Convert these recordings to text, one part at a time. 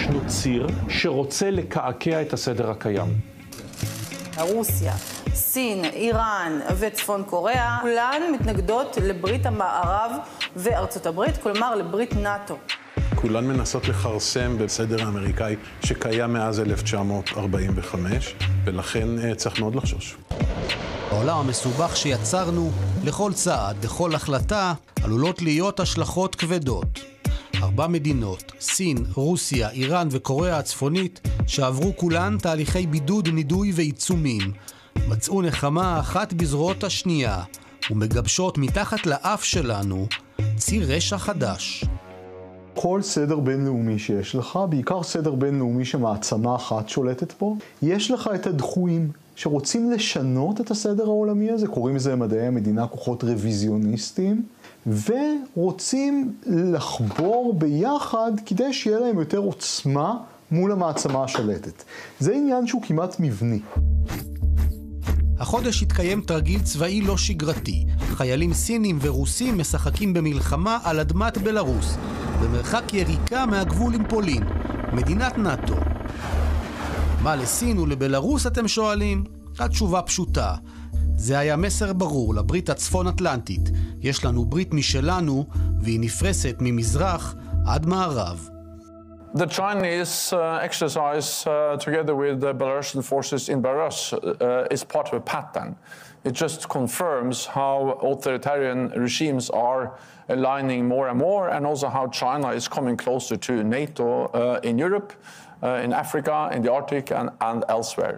ישנו ציר שרוצה לקעקע את הסדר הקיים. רוסיה, סין, איראן וצפון קוריאה, כולן מתנגדות לברית המערב וארצות הברית, כלומר לברית נאט"ו. כולן מנסות לחרסם בסדר האמריקאי שקיים מאז 1945, ולכן צריך מאוד לחשוש. בעולם המסובך שיצרנו, לכל צעד, לכל החלטה, עלולות להיות השלכות כבדות. 4 מדינות, סין, רוסיה, איראן וקוריאה הצפונית, שעברו כולן תהליכי בידוד, נידוי ועיצומים, מצאו נחמה אחת בזרועות השנייה, ומגבשות מתחת לאף שלנו ציר רשע חדש. כל סדר בינלאומי שיש לך, בעיקר סדר בינלאומי שמעצמה אחת שולטת בו, יש לך את הדחויים שרוצים לשנות את הסדר העולמי הזה, קוראים לזה מדעי המדינה כוחות רוויזיוניסטיים, ורוצים לחבור ביחד כדי שיהיה להם יותר עוצמה מול המעצמה השלטת. זה עניין שהוא כמעט מבני. החודש התקיים תרגיל צבאי לא שגרתי. חיילים סינים ורוסים משחקים במלחמה על אדמת בלרוס, במרחק יריקה מהגבול עם פולין, מדינת נאט"ו. מה לסין ולבלרוס אתם שואלים? התשובה פשוטה. זה היה מסר ברור לברית הצפון אטלנטית. יש לנו ברית משלנו, והיא נפרסת ממזרח עד מערב. The Chinese exercise together with the Belarusian forces in Belarus is part of a pattern. It just confirms how authoritarian regimes are aligning more and more, and also how China is coming closer to NATO in Europe, in Africa, in the Arctic, and elsewhere.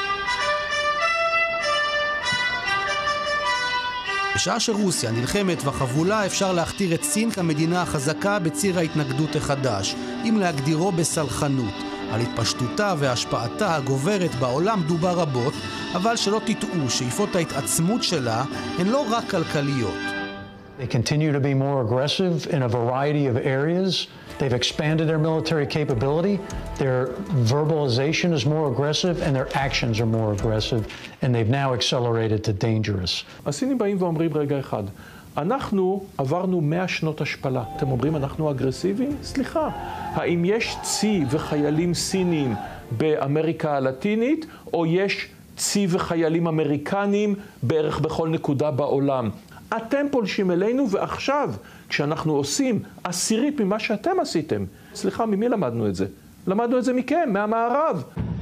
בשעה שרוסיה נלחמת וחבולה, אפשר להכתיר את סין כמדינה החזקה בציר ההתנגדות החדש, אם להגדירו בסלחנות. על התפשטותה והשפעתה הגוברת בעולם דובר רבות, אבל שלא תטעו, שאיפות ההתעצמות שלה הן לא רק כלכליות. They continue to be more aggressive in a variety of areas. They've expanded their military capability. Their verbalization is more aggressive and their actions are more aggressive, and they've now accelerated to dangerous. הסינים באים ואומרים רגע אחד, אנחנו עברנו 100 שנות השפלה. אתם אומרים אנחנו אגרסיביים? סליחה, האם יש צי וחיילים סינים באמריקה הלטינית, או יש צי וחיילים אמריקנים בערך בכל נקודה בעולם? אתם פולשים אלינו, ועכשיו, כשאנחנו עושים 10% ממה שאתם עשיתם, סליחה, ממי למדנו את זה? למדנו את זה מכם, מהמערב.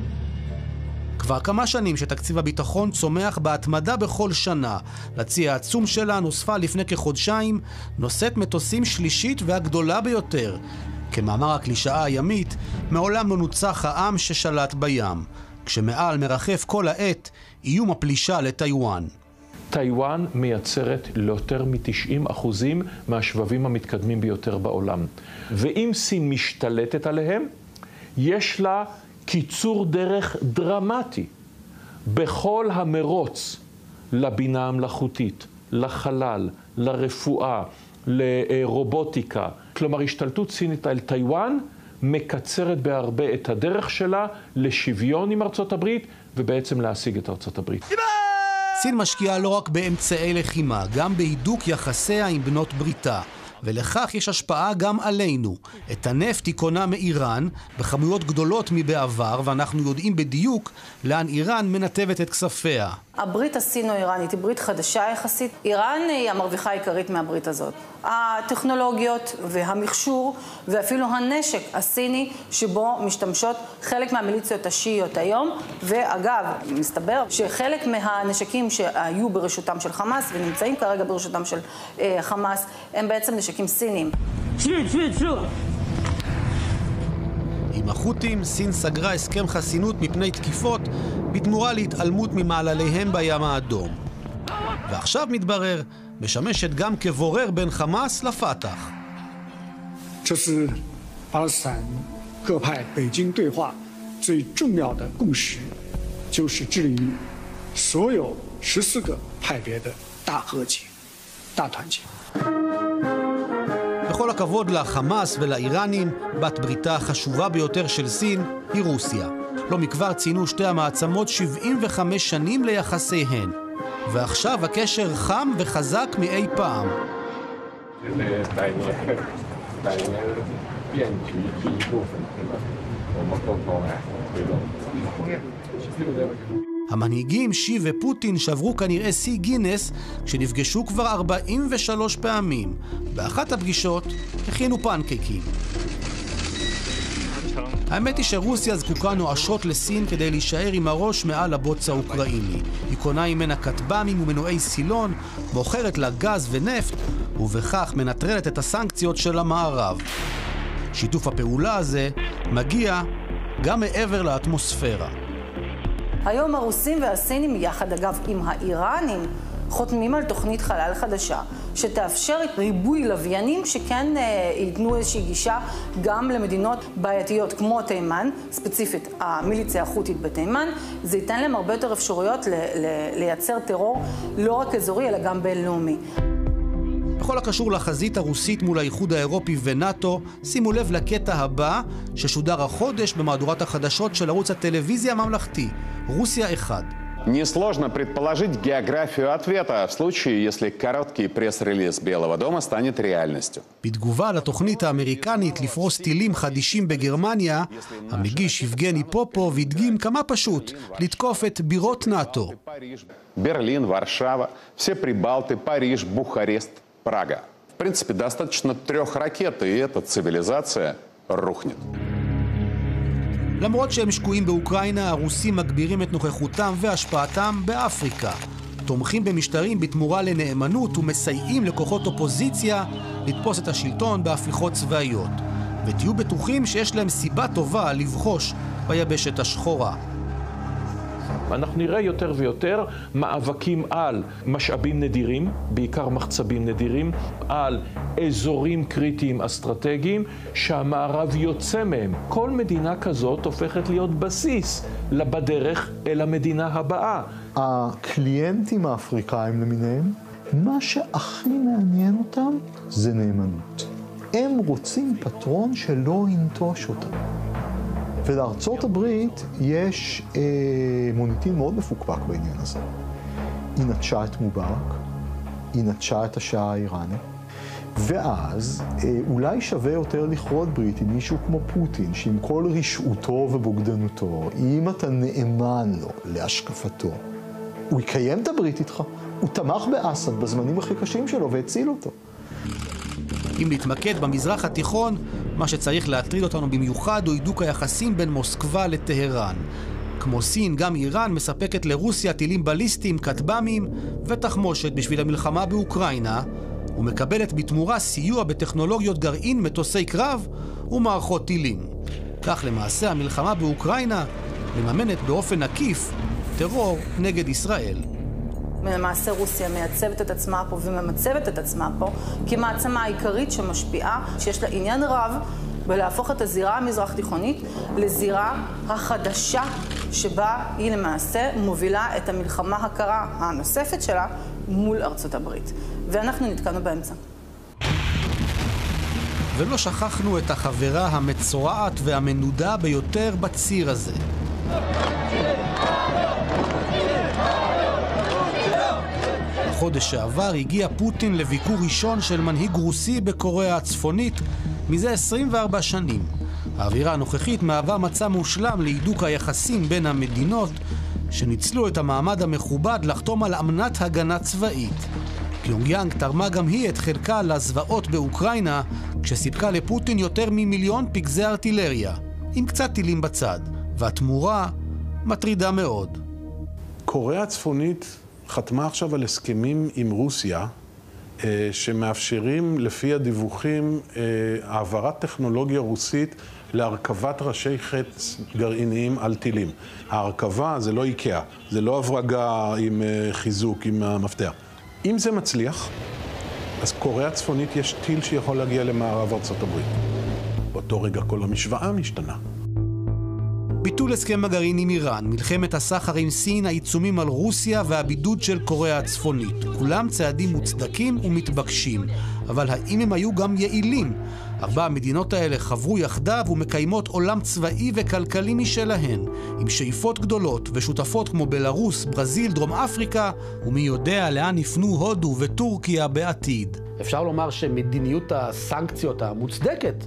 כבר כמה שנים שתקציב הביטחון צומח בהתמדה בכל שנה. לצי העצום שלה נוספה לפני כחודשיים נושאת מטוסים שלישית והגדולה ביותר. כמאמר הקלישאה הימית, מעולם לא נוצח העם ששלט בים. כשמעל מרחף כל העת איום הפלישה לטיואן. טיואן מייצרת ליותר מ-90% מהשבבים המתקדמים ביותר בעולם. ואם סין משתלטת עליהם, יש לה קיצור דרך דרמטי בכל המרוץ לבינה המלאכותית, לחלל, לרפואה, לרובוטיקה. כלומר, השתלטות סינית על טיואן מקצרת בהרבה את הדרך שלה לשוויון עם ארצות הברית, ובעצם להשיג את ארצות הברית. סין משקיעה לא רק באמצעי לחימה, גם בהידוק יחסיה עם בנות בריתה. ולכך יש השפעה גם עלינו. את הנפט היא קונה מאיראן בכמויות גדולות מבעבר, ואנחנו יודעים בדיוק לאן איראן מנתבת את כספיה. הברית הסינו-איראנית היא ברית חדשה יחסית. איראן היא המרוויחה העיקרית מהברית הזאת. הטכנולוגיות והמכשור ואפילו הנשק הסיני שבו משתמשות חלק מהמיליציות השיעיות היום. ואגב, מסתבר שחלק מהנשקים שהיו ברשותם של חמאס ונמצאים כרגע ברשותם של חמאס הם בעצם נשקים סינים. עם החות'ים, סין סגרה הסכם חסינות מפני תקיפות בתמורה להתעלמות ממעלליהם בים האדום. ועכשיו מתברר, משמשת גם כבורר בין חמאס לפתח. 这是巴勒斯坦各派北京对话最重要的共识，就是致力于所有14个派别的大和解、大团结。 בכל הכבוד לחמאס ולאיראנים, בת בריתה החשובה ביותר של סין היא רוסיה. לא מכבר ציינו שתי המעצמות 75 שנים ליחסיהן. ועכשיו הקשר חם וחזק מאי פעם. 变局是一部分，对吧？我们共同来推动。 המנהיגים שי ופוטין שברו כנראה שיא גינס כשנפגשו כבר 43 פעמים. באחת הפגישות הכינו פנקייקים. האמת היא שרוסיה זקוקה נואשות לסין כדי להישאר עם הראש מעל הבוץ האוקראיני. היא קונה ממנה כטב"מים ומנועי סילון, מוכרת לה גז ונפט, ובכך מנטרלת את הסנקציות של המערב. שיתוף הפעולה הזה מגיע גם מעבר לאטמוספירה. היום הרוסים והסינים, יחד אגב עם האיראנים, חותמים על תוכנית חלל חדשה, שתאפשר ריבוי לוויינים שכן ייתנו איזושהי גישה גם למדינות בעייתיות כמו תימן, ספציפית המיליציה החותית בתימן. זה ייתן להם הרבה יותר אפשרויות לייצר טרור לא רק אזורי אלא גם בינלאומי. בכל הקשור לחזית הרוסית מול האיחוד האירופי ונאטו, שימו לב לקטע הבא ששודר החודש במהדורת החדשות של ערוץ הטלוויזיה הממלכתי, רוסיה 1. Несложно предположить географию ответа в случае, если короткий пресс-релиз Белого дома станет реальностью. בתגובה לתוכנית האמריקנית לפרוס טילים חדישים בגרמניה, המגיש יבגני פופוב הדגים כמה פשוט לתקוף את בירות נאטו. Берлин, Варшава, все Прибалты, Париж, Бухарест, Прага. В принципе, достаточно 3 ракет, и эта цивилизация рухнет. למרות שהם שקועים באוקראינה, הרוסים מגבירים את נוכחותם והשפעתם באפריקה. תומכים במשטרים בתמורה לנאמנות ומסייעים לכוחות אופוזיציה לתפוס את השלטון בהפיכות צבאיות. ותהיו בטוחים שיש להם סיבה טובה לבחוש ביבשת השחורה. אנחנו נראה יותר ויותר מאבקים על משאבים נדירים, בעיקר מחצבים נדירים, על אזורים קריטיים אסטרטגיים שהמערב יוצא מהם. כל מדינה כזאת הופכת להיות בסיס בדרך אל המדינה הבאה. הקליינטים האפריקאים למיניהם, מה שהכי מעניין אותם זה נאמנות. הם רוצים פטרון שלא ינטוש אותם. ולארצות הברית יש מוניטין מאוד מפוקפק בעניין הזה. היא נטשה את מובארק, היא נטשה את השאה האיראני, ואז אולי שווה יותר לכרות ברית עם מישהו כמו פוטין, שעם כל רשעותו ובוגדנותו, אם אתה נאמן לו להשקפתו, הוא יקיים את הברית איתך. הוא תמך באסד בזמנים הכי קשים שלו והציל אותו. אם נתמקד במזרח התיכון, מה שצריך להטריד אותנו במיוחד הוא הידוק היחסים בין מוסקבה לטהרן. כמו סין, גם איראן מספקת לרוסיה טילים בליסטיים, כטב"מים ותחמושת בשביל המלחמה באוקראינה, ומקבלת בתמורה סיוע בטכנולוגיות גרעין, מטוסי קרב ומערכות טילים. כך למעשה המלחמה באוקראינה מממנת באופן עקיף טרור נגד ישראל. למעשה רוסיה מייצבת את עצמה פה וממצבת את עצמה פה כמעצמה העיקרית שמשפיעה, שיש לה עניין רב בלהפוך את הזירה המזרח תיכונית לזירה החדשה שבה היא למעשה מובילה את המלחמה הקרה הנוספת שלה מול ארצות הברית. ואנחנו נתקענו באמצע. ולא שכחנו את החברה המצורעת והמנודה ביותר בציר הזה. בחודש שעבר הגיע פוטין לביקור ראשון של מנהיג רוסי בקוריאה הצפונית מזה 24 שנים. האווירה הנוכחית מהווה מצע מושלם להידוק היחסים בין המדינות שניצלו את המעמד המכובד לחתום על אמנת הגנה צבאית. פיונגיאנג תרמה גם היא את חלקה לזוועות באוקראינה כשסיפקה לפוטין יותר מ1,000,000 פגזי ארטילריה, עם קצת טילים בצד, והתמורה מטרידה מאוד. קוריאה הצפונית חתמה עכשיו על הסכמים עם רוסיה שמאפשרים לפי הדיווחים העברת טכנולוגיה רוסית להרכבת ראשי חץ גרעיניים על טילים. ההרכבה זה לא איקאה, זה לא הברגה עם חיזוק, עם המפתח. אם זה מצליח, אז קוריאה הצפונית יש טיל שיכול להגיע למערב ארצות הברית. באותו רגע כל המשוואה משתנה. ביטול הסכם הגרעין עם איראן, מלחמת הסחר עם סין, העיצומים על רוסיה והבידוד של קוריאה הצפונית. כולם צעדים מוצדקים ומתבקשים. אבל האם הם היו גם יעילים? 4 המדינות האלה חברו יחדיו ומקיימות עולם צבאי וכלכלי משלהן, עם שאיפות גדולות ושותפות כמו בלרוס, ברזיל, דרום אפריקה, ומי יודע לאן יפנו הודו וטורקיה בעתיד. אפשר לומר שמדיניות הסנקציות המוצדקת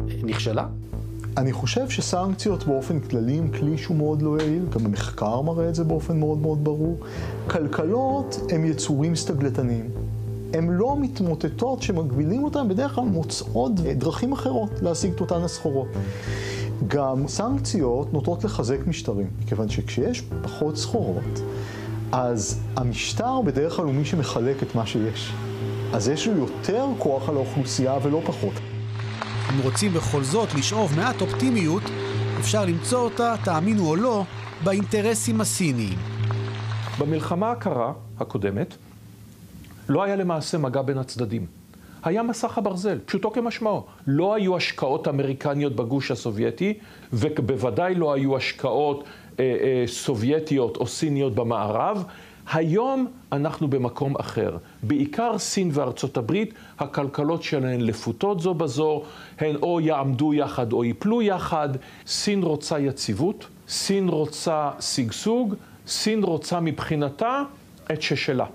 נכשלה? אני חושב שסנקציות באופן כללי הם כלי שהוא מאוד לא יעיל, גם המחקר מראה את זה באופן מאוד מאוד ברור. כלכלות הם יצורים סטגלטניים. הן לא מתמוטטות, שמגבילים אותן בדרך כלל מוצאות דרכים אחרות להשיג את אותן הסחורות. גם סנקציות נוטות לחזק משטרים, מכיוון שכשיש פחות סחורות, אז המשטר בדרך כלל הוא מי שמחלק את מה שיש. אז יש לו יותר כוח על האוכלוסייה ולא פחות. אם רוצים בכל זאת לשאוב מעט אופטימיות, אפשר למצוא אותה, תאמינו או לא, באינטרסים הסיניים. במלחמה הקרה, הקודמת, לא היה למעשה מגע בין הצדדים. היה מסך הברזל, פשוטו כמשמעו. לא היו השקעות אמריקניות בגוש הסובייטי, ובוודאי לא היו השקעות סובייטיות או סיניות במערב. היום אנחנו במקום אחר. בעיקר סין וארצות הברית, הכלכלות שלהן לפותות זו בזו, הן או יעמדו יחד או ייפלו יחד. סין רוצה יציבות, סין רוצה שגשוג, סין רוצה מבחינתה את ששלה.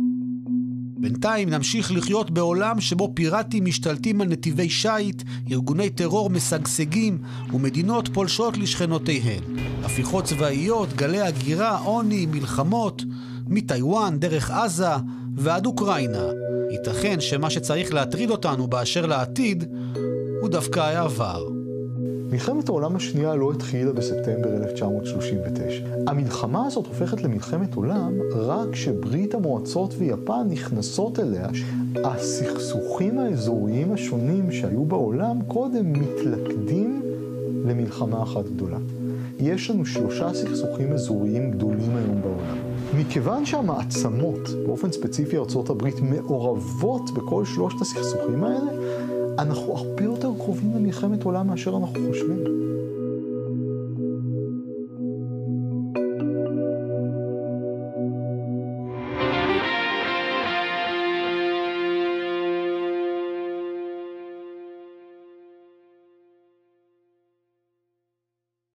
בינתיים נמשיך לחיות בעולם שבו פיראטים משתלטים על נתיבי שייט, ארגוני טרור משגשגים ומדינות פולשות לשכנותיהן. הפיכות צבאיות, גלי הגירה, עוני, מלחמות, מטיואן דרך עזה ועד אוקראינה. ייתכן שמה שצריך להטריד אותנו באשר לעתיד הוא דווקא העבר. מלחמת העולם השנייה לא התחילה בספטמבר 1939. המלחמה הזאת הופכת למלחמת עולם רק כשברית המועצות ויפן נכנסות אליה. הסכסוכים האזוריים השונים שהיו בעולם קודם מתלכדים למלחמה אחת גדולה. יש לנו 3 סכסוכים אזוריים גדולים היום בעולם. מכיוון שהמעצמות, באופן ספציפי ארצות הברית, מעורבות בכל 3 הסכסוכים האלה, אנחנו הרבה יותר קרובים למלחמת עולם מאשר אנחנו חושבים.